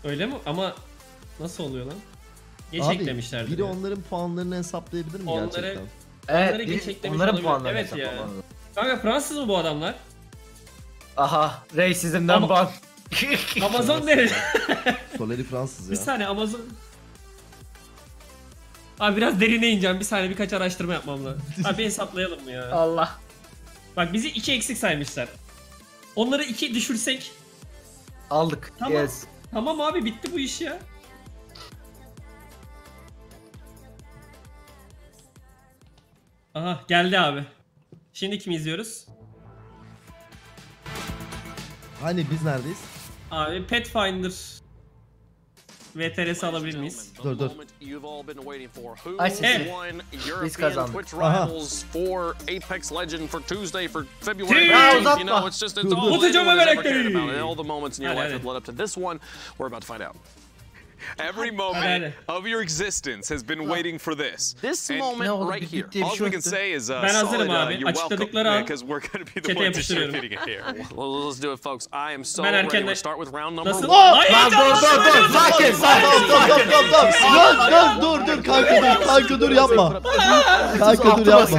Öyle mi? Ama nasıl oluyor lan? Geç Abi, eklemişlerdi. biri onların puanlarını hesaplayabilir mi Onları- gerçekten? Evet, geç eklemiş onların olabilir. puanlarını Evet ya. hesaplamamız. Kanka Fransız mı bu adamlar? Aha, racism'den Ama- ban. Amazon nerede? Soleri Fransız Bir ya. saniye Amazon. Abi biraz derine ineceğim. Bir saniye birkaç araştırma yapmam lazım. Abi hesaplayalım mı ya? Allah. Bak bizi 2 eksik saymışlar. Onları 2 düşürsek. Aldık. Tamam. Yes. Tamam abi bitti bu iş ya. Aha geldi abi. Şimdi kimi izliyoruz? Hani biz neredeyiz? Abi Pathfinder VTR'si alabilir miyiz? Dur. Ay sesi. Biz kazandık. For Apex Legend for Tuesday for February. Tüy! You Uzatma. know, it's just it's Dur, all dur. Tutacağım anyone has ever melekleri. cared about. All the moments in your Hadi, life hadi. that led up to this one. We're about to find out. Every Hadi, moment hadi. of your existence has been waiting for this. This And Ne moment oldu? right here. Bip diye bir all şey we can yoktu. say is Ben hazırım solid, abi. you're welcome, Açıkladıkları al. because we're going to be the Çete ones yapıştırıyorum. distributing it here. Well, let's do it, folks. I am so Ben ready. erkenden- We'll start with round number Nasıl? one. Ay, Lan dur dur dur. Sakin sakin. Dur kanka dur yapma. Kanka dur yapma.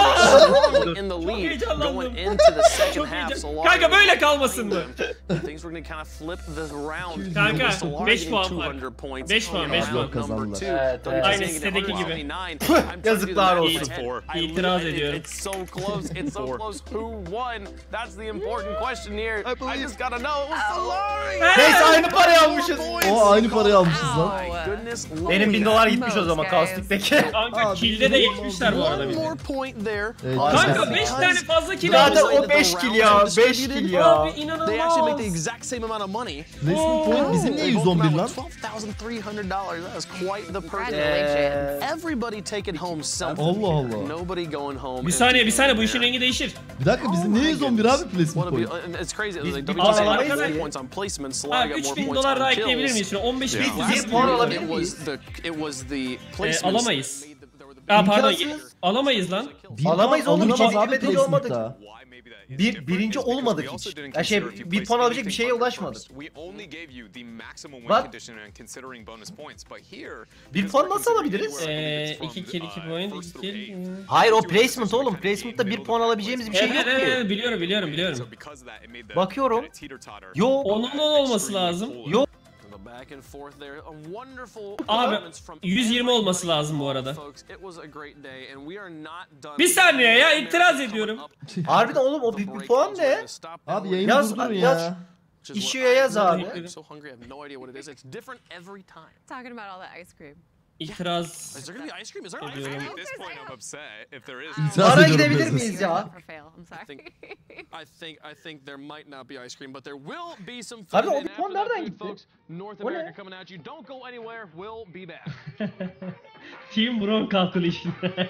In the lead heyecanlandım. going into the second Çok half. heyecan- Solari Kanka böyle kalmasın mı? Things were gonna kind of flip the round. Kanka, Solari 5 getting puan var. 200 points 5 puan, on 5 round puan. number Kazandılar. two. Evet, Tony evet. Aynı James sitedeki gibi. 129. I'm trying to Yazıklar do the olsun. math in my head. I İtiraz really- ediyorum. It's so close. It's so close. Who won? That's the important question here. I just gotta know. It was Solari. Neyse aynı parayı almışız. O aynı parayı almışız lan. My goodness. Benim Louis. $1000 gitmiş o zaman Kaustik'teki. Kanka Abi, kill'de de geçmişler bu arada One bizi. more point there. Evet, Kanka biz- 5 tane fazla kill Zaten almış. o 5 kill ya. 5 kill ya. Abi They actually make inanılmaz. the exact same amount of money. Placement point bizim niye They both come 111 out lan? with $12,300. That is quite the purchase. Congratulations. Everybody taking home something. Allah here. Allah. Nobody going home. Bir saniye empty-handed bu işin there. rengi değişir. Bir dakika bizim niye 111 abi placement What a point? and it's crazy. Biz Like, bir WGC puan got alamayız more ya. points on placement. Abi Solari got more 3000 points dolar on daha ekleyebilir miyiz kills. şuna? 15 bin Yeah. Biz Last bir puan year, alabilir it miyiz? was the placements. alamayız. that made the- there were the Aa pardon İmkansız. alamayız lan. Bir Alamayız puan oğlum, alınamaz hiç abi medali placement'ta. olmadık. Why maybe that is Birinci different is because olmadık we also hiç. didn't Ya şey, consider if you bir placed puan alabilecek bir anything şeye under ulaşmadık. first. We only gave you the maximum win What? condition and considering bonus points, but here Bir because puan we're nasıl considering alabiliriz? anywhere, I think it's 2 from, kill 2 point first 2 through kill. eight. Hayır o placement oğlum. Placement'ta bir puan alabileceğimiz bir şey yok Evet ki. biliyorum. So because of that, it made the Bakıyorum. kind of teeter-totter. Yok. Onun olması lazım. Yok. The back and forth there. A wonderful Abi, performance from 120 olması everybody lazım bu arada. folks. It was a great day and we are not done. Bir saniye ya, itiraz ediyorum. Harbiden oğlum o bir puan ne? Abi yayını Yaz- durdurun yaz. ya. İşiye yaz abi. I'm so hungry. I have no idea what it is. It's different every time. Talking about all that ice cream. İtiraz Is there gonna be ice cream? Is there ice ediyorum. cream? At this point, I'm upset. If there is, İtiraz Ara ediyorum gidebilir business. miyiz ya? For fail. I'm sorry. I think there might not be ice cream, but there will be some food. Abi o And bir puan after that nereden food, gitti? folks, North O ne? America coming at you. Don't go anywhere. We'll be back. Team Bron calculation.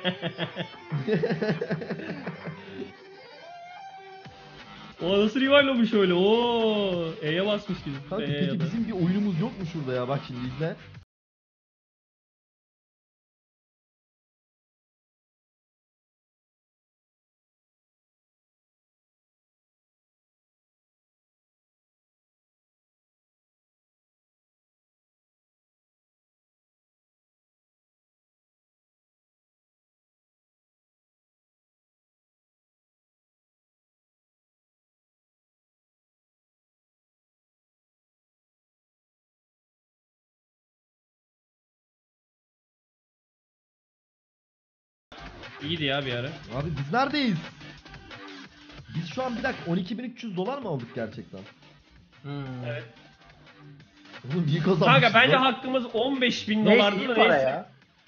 O nasıl revive olmuş öyle? Oo, E'ye basmış gibi. Kanka E'ye ya peki da. bizim bir oyunumuz yok mu şurada ya? Bak şimdi izle. İyiydi ya bir ara. Abi biz neredeyiz? Biz şu an bir dakika 12.300 dolar mı aldık gerçekten? Evet. Oğlum iyi kazanmışız. Kanka bence lan. hakkımız 15.000 Neyse dolardı iyi da para neyse. ya.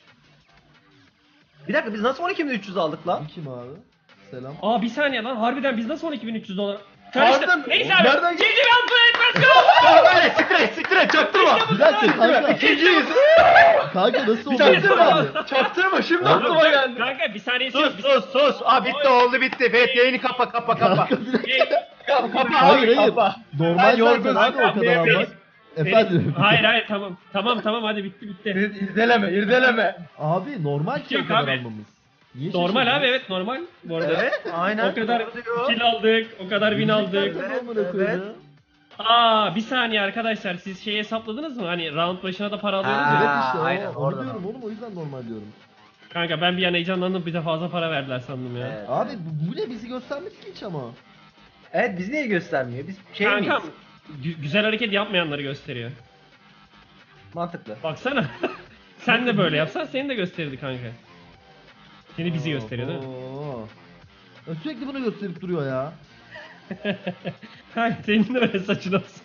Bir dakika biz nasıl 12.300 aldık lan? Bu kim abi? Selam. Aa bir saniye lan harbiden biz nasıl 12.300 dolar? Karıştı. Pardon, Neyse abi. nereden- GG let's go. Siktir et çaktırma. Bir dakika kanka. İkinciyiz. Kanka nasıl oldu? Çaktırma. Çaktırma şimdi aklıma geldi. Kanka bir saniye Sus. Aa bitti oldu bitti. Evet yayını kapa. Kapa Hayır abi hayır. kapa. Normal Ben zaten yorgunum. abi o kadar almak. Efendim. Hayır tamam hadi bitti. İrdeleme. Abi normal ki o Yok kadar abi. almamız. Niye Normal şaşırdın? abi evet normal. Bu arada. Evet aynen. O kadar Doğru diyor. kill aldık, o kadar win aldık. Gerçekten amına koyayım ya. Bir saniye arkadaşlar, siz şeyi hesapladınız mı? Hani round başına da para alıyoruz ya. Evet işte aynen, onu oradan diyorum al. oğlum, o yüzden normal diyorum. Kanka ben bir an heyecanlandım, bize fazla para verdiler sandım ya. Evet. Abi bu ne, bizi göstermedi ki hiç ama. Evet, bizi niye göstermiyor? Biz şey Kankam miyiz? güzel hareket yapmayanları gösteriyor. Mantıklı. Baksana. Sen de böyle yapsan seni de gösterirdi kanka. Seni bizi gösteriyor değil mi? Oo. Ya sürekli bunu gösterip duruyor ya. Kanka senin de böyle saçın olsun.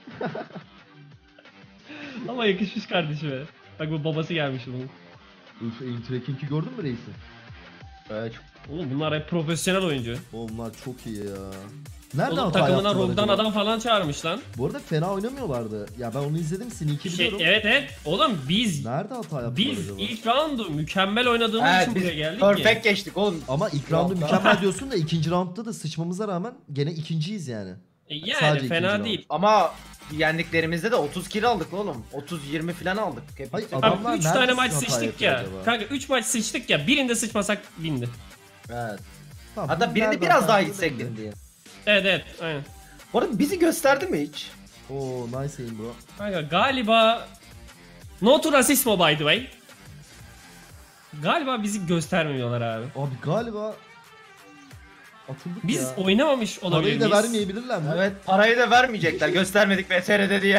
Ama yakışmış kardeşime. Bak bu babası gelmiş bunun. Üf, aim tracking'i gördün mü reisi? Evet. Oğlum bunlar hep profesyonel oyuncu. Onlar çok iyi ya. Nerede Oğlum hata takımına yaptılar Rogue'dan acaba? adam falan çağırmış lan. Bu arada fena oynamıyorlardı. Ya ben onu izledim, Sneak'i biliyorum. Evet. Oğlum biz Nerede hata yaptılar biz acaba? ilk roundu mükemmel oynadığımız Evet, için biz buraya geldik perfect ki. geçtik oğlum. Ama ilk roundu mükemmel diyorsun da ikinci roundda da sıçmamıza rağmen gene ikinciyiz yani. Yani Sadece fena ikinci değil. Ama yendiklerimizde de 30 kill aldık oğlum. 30-20 falan aldık. Hep Hayır, bizim- Adamlar Abi 3 nerede tane maç hata sıçtık yapıyor ya. acaba? Kanka 3 maç sıçtık ya. Birinde sıçmasak bindi. Evet. Tamam, Hatta biz birini nerede biraz hata daha yaptığını gitsek bilmiyorum. diye. Evet aynen. Bu arada bizi gösterdi mi hiç? Oo nice aim bro. Kanka galiba No to Racismo by the way. Galiba bizi göstermiyorlar abi. Abi galiba atıldık Biz ya. oynamamış olabilir Parayı da miyiz? vermeyebilirler mi? Evet, parayı da vermeyecekler. Göstermedik VTR'de diye.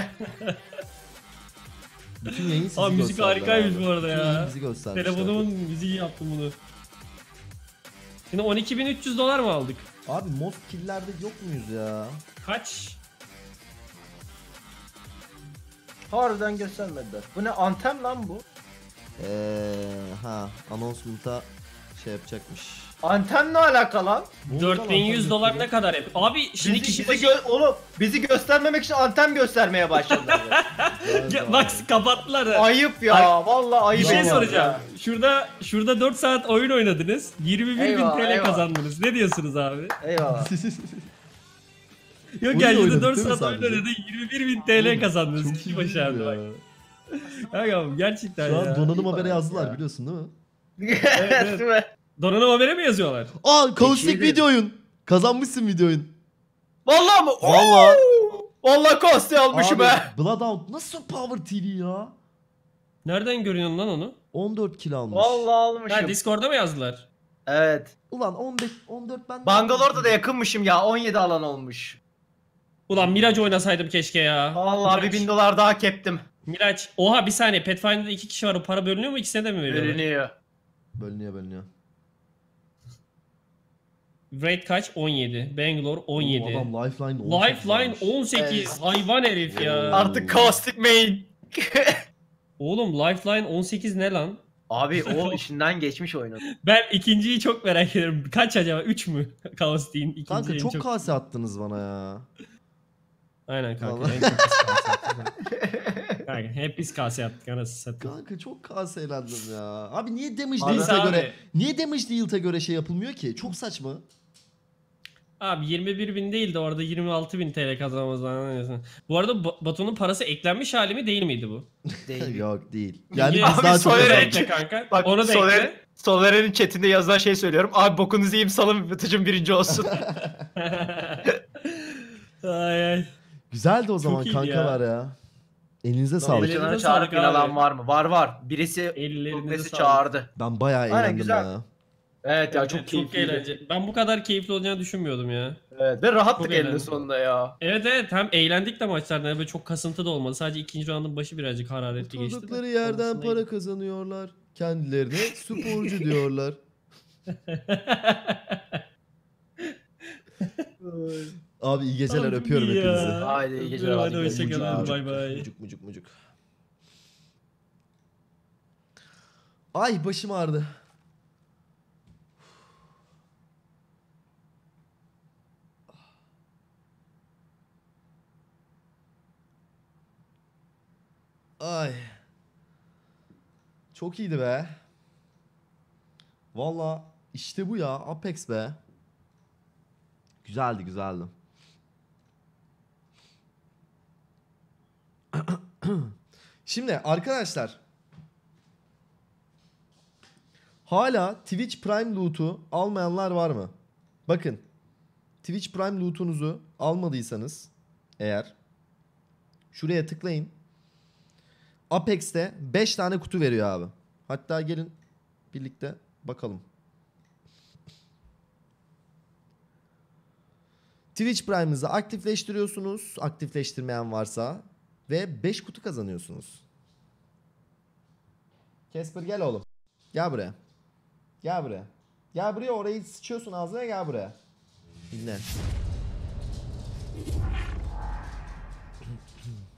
Bütün yayın sizi Abi müzik gösterdiler harikaymış abi. bu arada Bütün ya. yayın bizi göstermişler. Telefonumun müziği yaptım bunu. Şimdi 12.300 dolar mı aldık? Abi most kill'lerde yok muyuz ya? Kaç? Harbiden göstermediler. Bu ne, antem lan bu? Announcement'a şey yapacakmış. Anten ne alaka lan? 4100 dolar ne kadar hep? Abi şimdi kişi başı... Oğlum bizi göstermemek için anten göstermeye başladılar. Ya, bak kapattılar. Ayıp ya. Vallahi Bir ayıp. şey ediyor soracağım. ya. Şurada 4 saat oyun oynadınız. 21.000 Eyvallah, TL eyvallah. kazandınız. Ne diyorsunuz abi? Eyvallah. Yok Oyun ya şurada oynadık 4 değil mi saat oyun sadece? oynadı. 21.000 TL kazandınız. Çok Kişi iyi başı abi ya. bak. Kanka gerçekten Şu ya. an donanım İyi haberi para yazdılar ya. biliyorsun değil mi? Evet mi? Donanım habere mi yazıyorlar? Aa Kaustik İkiydi. video oyun. Kazanmışsın video oyun. Vallahi mı? Vallahi. Vallahi kosti almışım Abi ha. Bloodhound nasıl Power TV ya? Nereden görüyorsun lan onu? 14 kill almış. Vallahi almışım. Ha Discord'da mı yazdılar? Evet. Ulan 15 14 ben. Bangalore'da da yakınmışım ya. 17 alan olmuş. Ulan Miraç oynasaydım keşke ya. Vallahi bir Miraç. 1000 dolar daha keptim. Miraç. Oha bir saniye, Pathfinder'da 2 kişi var, o para bölünüyor mu, ikisine de mi veriyorlar? Bölünüyor. Bölünüyor. Rate kaç? 17. Bangalore 17. Oo, adam Lifeline 18 Lifeline almış. 18. Hayvan herif ya. Artık Caustic main. Oğlum Lifeline 18 ne lan? Abi o işinden geçmiş oyunun. Ben ikinciyi çok merak ediyorum. Kaç acaba? 3 mü? Chaos'in ikinci Kanka en çok kase attınız bana ya. Aynen kanka. Vallahi. En çok biz kase attık. Kanka hep biz kase attık anasını satayım. Kanka çok kase eğlendim ya. Abi niye damage Abi- deal'e Abi. göre niye damage şey yapılmıyor ki? Çok saçma. Abi 21.000 değil de orada 26.000 TL kazanmamız lazım. Bu arada Batu'nun parası eklenmiş hali mi değil miydi bu? Değil. Yok değil. Yani Abi, biz daha çok Soner'e Onu da kazandık. ekle kanka. Bak Onu da ekle. Soner'in chatinde yazılan şey söylüyorum. Abi bokunuzu yiyeyim, salın Batıcım birinci olsun. Ay ay. Güzeldi o zaman iyiydi kankalar ya. Elinize sağlık. Ellerinize Batıcılara sağlık çağırıp inanan abi. var mı? Var. Birisi Ellerinize birisi sağlık. çağırdı. Ben bayağı Aynen, eğlendim güzel. ya. Evet ya Evet, çok keyifliydi. eğlenceli. Ben bu kadar keyifli olacağını düşünmüyordum ya. Evet ve rahattık Çok eninde eğlendim. sonunda ya. Evet hem eğlendik de maçlarda, böyle çok kasıntı da olmadı. Sadece ikinci roundun başı birazcık hararetli geçti. de. Oturdukları yerden Sonrasında para kazanıyorlar. Kendilerine sporcu diyorlar. Abi iyi geceler, Abi çok öpüyorum iyi ya. hepinizi. Haydi iyi geceler. Hadi hadi hoşça görüşürüz. kalın. Mucuk, Bay bay. Mucuk. Ay başım ağrıdı. Ay. Çok iyiydi be. Valla işte bu ya, Apex be. Güzeldi. Şimdi arkadaşlar, hala Twitch Prime loot'u almayanlar var mı? Bakın, Twitch Prime loot'unuzu almadıysanız eğer Şuraya tıklayın. Apex'te 5 tane kutu veriyor abi. Hatta gelin birlikte bakalım. Twitch Prime'ınızı aktifleştiriyorsunuz. Aktifleştirmeyen varsa. Ve 5 kutu kazanıyorsunuz. Casper gel oğlum. Gel buraya. Gel buraya. Gel buraya, orayı sıçıyorsun ağzına, gel buraya. Dinle.